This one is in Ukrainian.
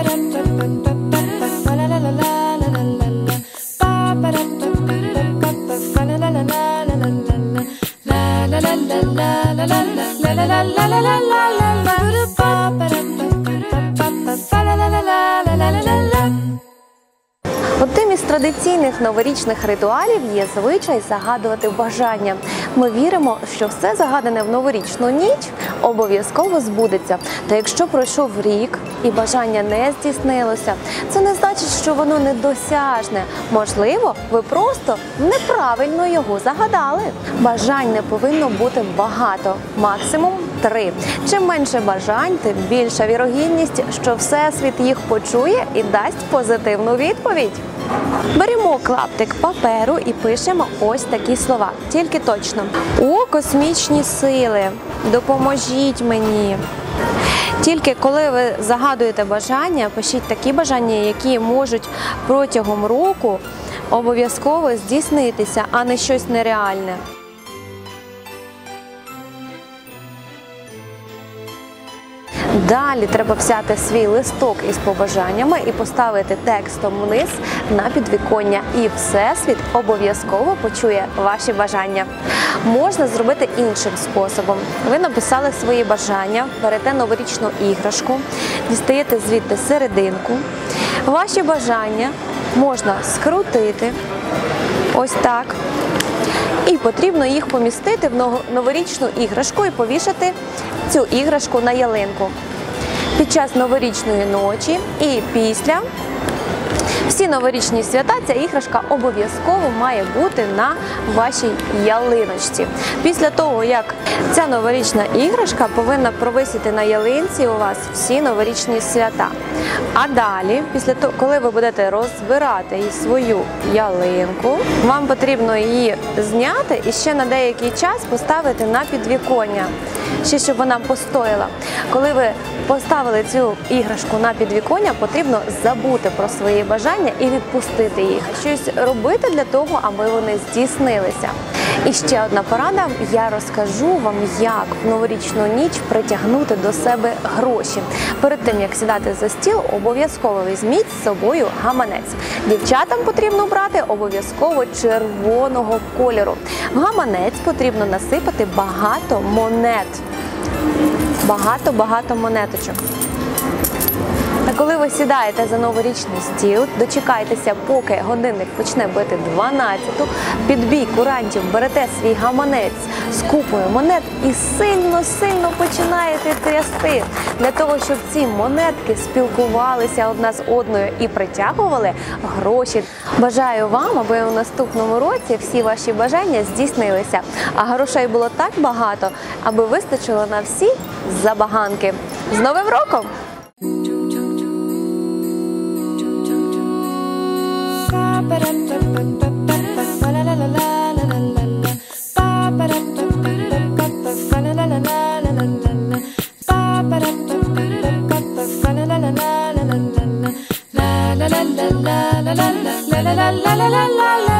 Одним із традиційних новорічних ритуалів є звичай загадувати бажання. Ми віримо, що все загадане в новорічну ніч обов'язково збудеться. Та якщо пройшов рік і бажання не здійснилося, це не значить, що воно недосяжне. Можливо, ви просто неправильно його загадали. Бажань не повинно бути багато, максимум 3. Чим менше бажань, тим більша вірогідність, що Всесвіт їх почує і дасть позитивну відповідь. Беремо клаптик паперу і пишемо ось такі слова, тільки точно. О, космічні сили, допоможіть мені. Тільки коли ви загадуєте бажання, пишіть такі бажання, які можуть протягом року обов'язково здійснитися, а не щось нереальне. Далі треба взяти свій листок із побажаннями і поставити текстом вниз на підвіконня. І Всесвіт обов'язково почує ваші бажання. Можна зробити іншим способом. Ви написали свої бажання, берете новорічну іграшку, дістаєте звідти серединку. Ваші бажання можна скрутити ось так. І потрібно їх помістити в новорічну іграшку і повішати цю іграшку на ялинку. Під час новорічної ночі і після всі новорічні свята ця іграшка обов'язково має бути на вашій ялиночці. Після того, як ця новорічна іграшка повинна провисіти на ялинці у вас всі новорічні свята. А далі, після того, коли ви будете розбирати свою ялинку, вам потрібно її зняти і ще на деякий час поставити на підвіконня, ще щоб вона постояла. Коли ви поставили цю іграшку на підвіконня, потрібно забути про свої бажання і відпустити їх. Щось робити для того, аби вони здійснилися. І ще одна порада, я розкажу вам, як в новорічну ніч притягнути до себе гроші. Перед тим, як сідати за стіл, обов'язково візьміть з собою гаманець. Дівчатам потрібно брати обов'язково червоного кольору. В гаманець потрібно насипати багато монет. Багато монеточок. А коли ви сідаєте за новорічний стіл, дочекайтеся, поки годинник почне бити 12-ту, під бій курантів берете свій гаманець з купою монет і сильно починаєте трясти, для того, щоб ці монетки спілкувалися одна з одною і притягували гроші. Бажаю вам, аби у наступному році всі ваші бажання здійснилися, а грошей було так багато, аби вистачило на всі забаганки. З Новим роком! la la la la la la la la la la la la